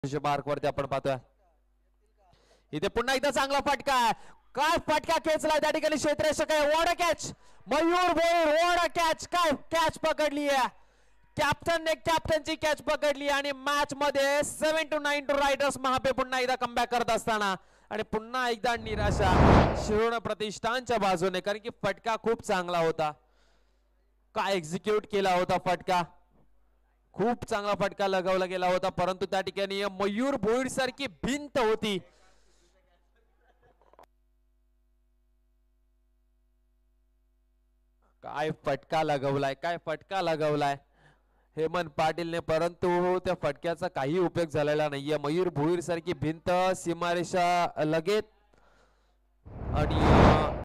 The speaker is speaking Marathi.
मार्क वरती आपण पाहतोय इथे पुन्हा एकदा चांगला फटका आहे काय फटका खेचलाय त्या ठिकाणी क्षेत्ररक्षक आहे what a catch Mayur Bhoir what a catch काय कॅच पकडली आहे कॅप्टनने कॅप्टनची कॅच पकडली आणि मॅच मध्ये 7-9 टू रायडर्स महापे पुन्हा एकदा कमबॅक करत असताना आणि पुन्हा एकदा निराशा शिरोड प्रतिष्ठानच्या बाजूने कारण की फटका खूप चांगला होता काय एक्झिक्यूट केला होता फटका खूप चांगला फटका लगावला गेला होता परंतु त्या ठिकाणी मयूर भोईर सारखी भिंत होती काय फटका लगावलाय हेमंत पाटीलने परंतु त्या फटक्याचा काही उपयोग झालेला नाहीये मयूर भोईर सारखी भिंत सीमारेषा लगेच आणि